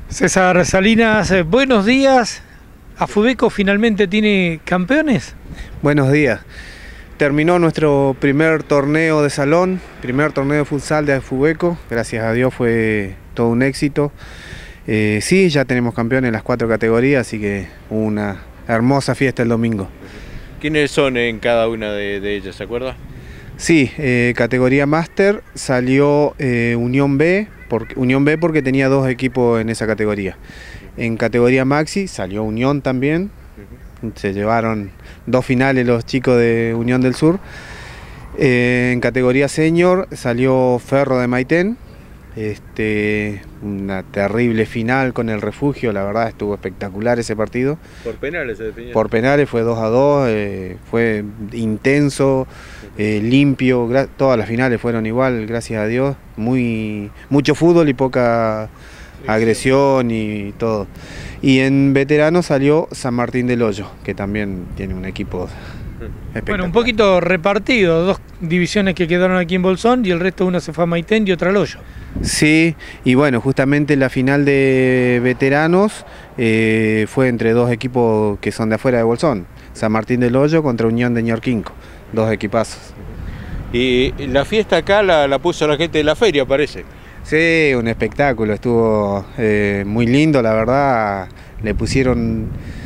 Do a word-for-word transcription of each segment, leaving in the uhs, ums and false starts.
César Salinas, eh, buenos días. ¿Afubeco finalmente tiene campeones? Buenos días. Terminó nuestro primer torneo de salón, primer torneo de futsal de Afubeco. Gracias a Dios fue todo un éxito. Eh, sí, ya tenemos campeones en las cuatro categorías, así que una hermosa fiesta el domingo. ¿Quiénes son en cada una de, de ellas, se acuerda? Sí, eh, categoría máster salió eh, Unión B, porque, Unión B porque tenía dos equipos en esa categoría. En categoría maxi salió Unión también, se llevaron dos finales los chicos de Unión del Sur. Eh, en categoría senior salió Ferro de Maitén, este, una terrible final con el Refugio, la verdad estuvo espectacular ese partido. ¿Por penales se definió? Por penales fue dos a dos, eh, fue intenso, eh, limpio, todas las finales fueron igual, gracias a Dios, muy mucho fútbol y poca agresión y todo. Y en veteranos salió San Martín del Hoyo, que también tiene un equipo espectacular. Bueno, un poquito repartido, dos divisiones que quedaron aquí en Bolsón y el resto una se fue a Maitén y otra al Hoyo. Sí, y bueno, justamente la final de veteranos eh, fue entre dos equipos que son de afuera de Bolsón, San Martín del Hoyo contra Unión de Ñorquinco, dos equipazos. Y la fiesta acá la, la puso la gente de la feria, parece. Sí, un espectáculo, estuvo eh, muy lindo, la verdad, le pusieron...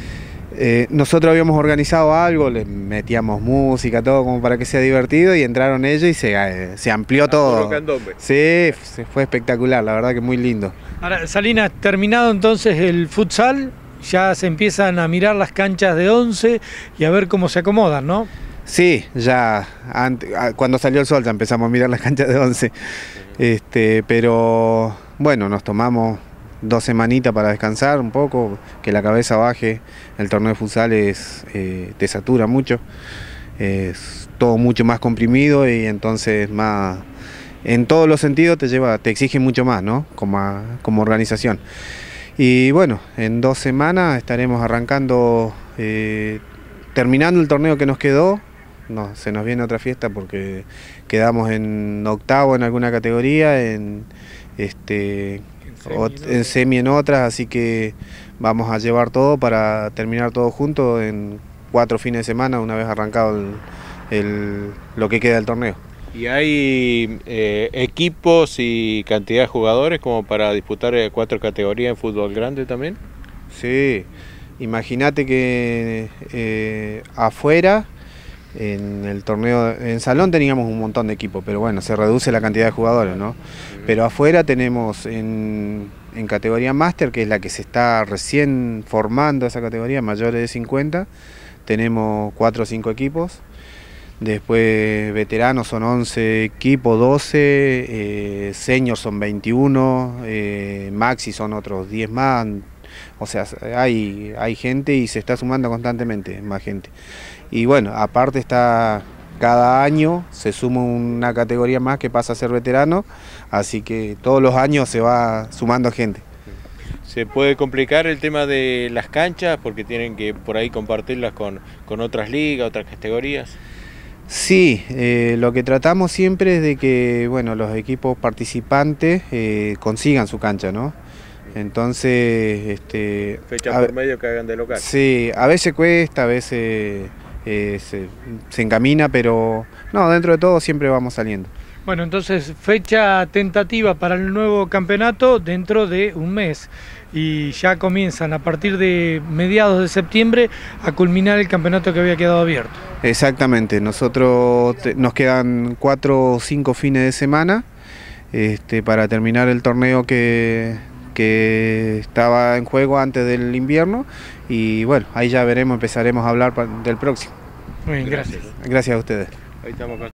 Eh, nosotros habíamos organizado algo, le metíamos música, todo como para que sea divertido y entraron ellos y se, eh, se amplió todo. Sí, fue espectacular, la verdad que muy lindo. Ahora, Salinas, terminado entonces el futsal, ya se empiezan a mirar las canchas de once y a ver cómo se acomodan, ¿no? Sí, ya antes, cuando salió el sol ya empezamos a mirar las canchas de once, este, pero bueno, nos tomamos dos semanitas para descansar un poco, que la cabeza baje. El torneo de futsal es, eh, te satura mucho, es todo mucho más comprimido y entonces más, en todos los sentidos te lleva, te exige mucho más, ¿no? Como, como organización. Y bueno, en dos semanas estaremos arrancando, eh, terminando el torneo que nos quedó. No, se nos viene otra fiesta porque quedamos en octavo en alguna categoría, en este en semi en otras, así que vamos a llevar todo para terminar todo junto en cuatro fines de semana una vez arrancado el, el, lo que queda del torneo. ¿Y hay eh, equipos y cantidad de jugadores como para disputar cuatro categorías en fútbol grande también? Sí, imagínate que eh, afuera en el torneo, en salón teníamos un montón de equipos, pero bueno, se reduce la cantidad de jugadores, ¿no? Pero afuera tenemos en, en categoría máster, que es la que se está recién formando esa categoría, mayores de cincuenta, tenemos cuatro o cinco equipos. Después veteranos son once equipos, doce, eh, senior son veintiuno, eh, maxi son otros diez más. O sea, hay, hay gente y se está sumando constantemente más gente. Y bueno, aparte está, cada año se suma una categoría más que pasa a ser veterano, así que todos los años se va sumando gente. ¿Se puede complicar el tema de las canchas porque tienen que por ahí compartirlas con, con otras ligas, otras categorías? Sí, eh, lo que tratamos siempre es de que bueno, los equipos participantes eh, consigan su cancha, ¿no? Entonces, este, fecha por medio que hagan de local. Sí, a veces cuesta, a veces eh, se, se encamina, pero no, dentro de todo siempre vamos saliendo. Bueno, entonces fecha tentativa para el nuevo campeonato dentro de un mes y ya comienzan a partir de mediados de septiembre a culminar el campeonato que había quedado abierto. Exactamente, nosotros te, nos quedan cuatro o cinco fines de semana este, para terminar el torneo que... que estaba en juego antes del invierno y bueno, ahí ya veremos, empezaremos a hablar del próximo. Muy bien, gracias. Gracias a ustedes. Ahí estamos.